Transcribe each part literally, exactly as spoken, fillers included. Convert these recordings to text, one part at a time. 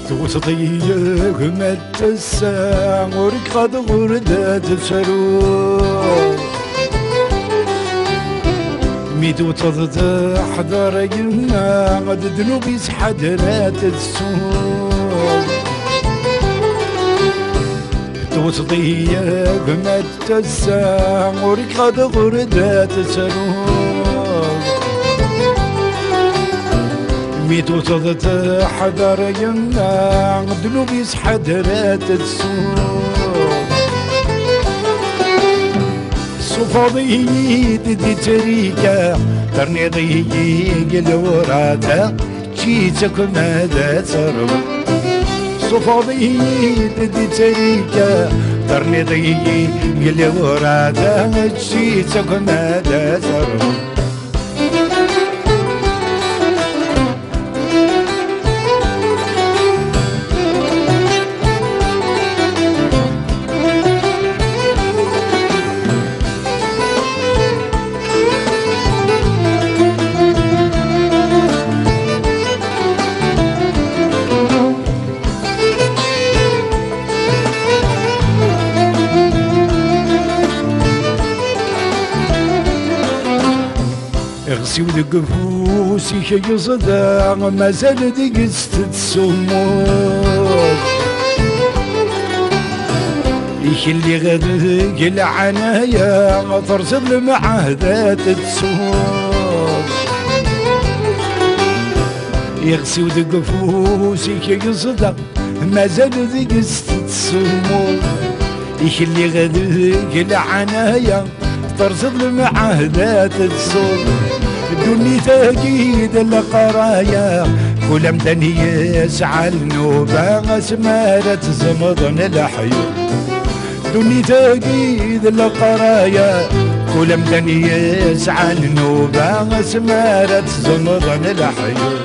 توسطيك ما تسا وركض غردة تسرو ميتو تضح درجنا قد دنوبي سحدنا تسوق توسطيك ما تسا وركض غردة تسرو ميتو تضح درجنا قد دنوبي سحدنا تسوق صفاضي دي تريكا ترني ضيق الوراتا جيتك ماذا ترى صفاضي دي تريكا ترني ضيق الوراتا جيتك ماذا ترى اغسي ودق فوسي كي يصدع ما زال دقست تسموك يخلي غدق العنايا ترسل المعاهدات تسوق يغسي ودق فوسي كي يصدع ما زال دقست تسموك يخلي غدق العنايا ترصد المعاهدات تسوق دوني تأكيد القرايا كل مدني يسعى النوبة اسمارة زمضن الحيو دوني تأكيد القرايا كل مدني يسعى النوبة اسمارة زمضن الحيو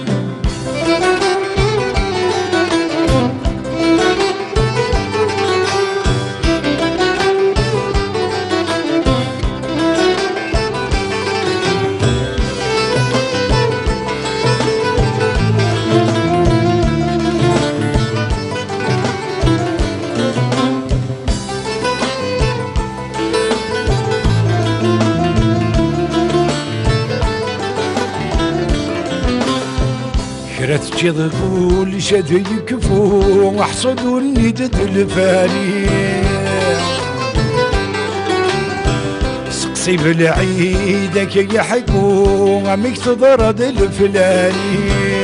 كرت جذ كل شد يكفو واحصدوا اللي تتلفاني سقسي بالعيدك يحكوا عمك تضرد الفلاني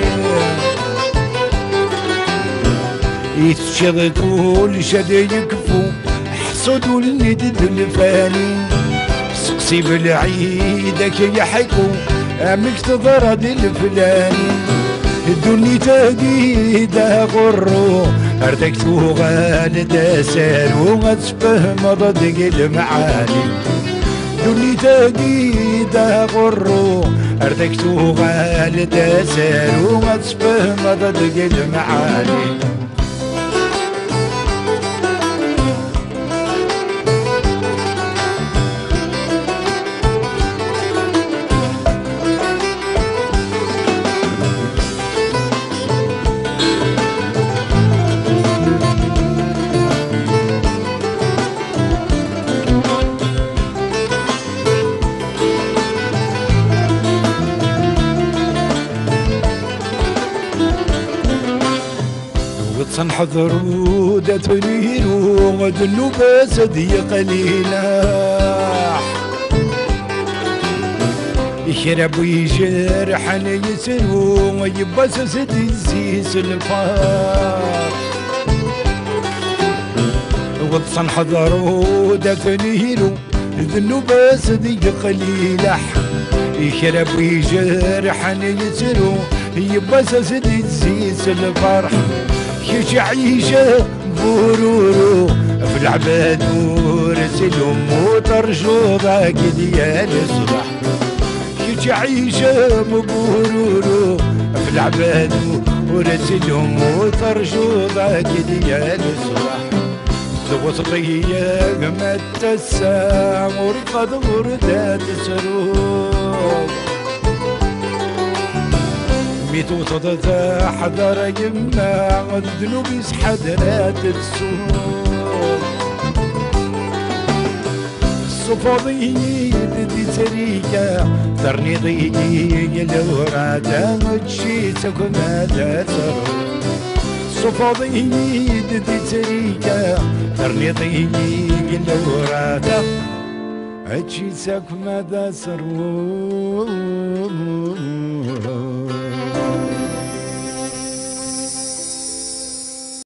يتشذ كل شد يكفو احصدوا اللي تتلفاني سقسي بالعيدك يحكوا عمك تضرد الفلاني الدنيا تهديده غرو ارتكتو غالد سارو غتفهم ضدق المعاني الدنيا تهديده غرو ارتكتو غالد سارو غتفهم ضدق المعاني صنحضروا دا تنيرو غد النوبة دي قليلة يشرب ويجرح يسرو ويباس سدي الزيس الفار غد صنحضروا دا تنيرو غد النوبة دي قليلة يشرب ويجرح يسرو يباس سدي الزيس الفرح كيش عيشة برورو في العباد ورسلهم وطرشو ذاك ديال الصبح كيش عيشة برورو في العباد ورسلهم وطرشو ذاك ديال الصبح وسطية ما تسا ورقد غردة تسروق ميتو صدت حذر يما الذنوب حدرات السوق الصفاضي دي تريكا ثرني ضيقي لو رادا تشيتك ما تسر الصفاضي دي تريكا ثرني ضيقي لو رادا تشيتك ما تسر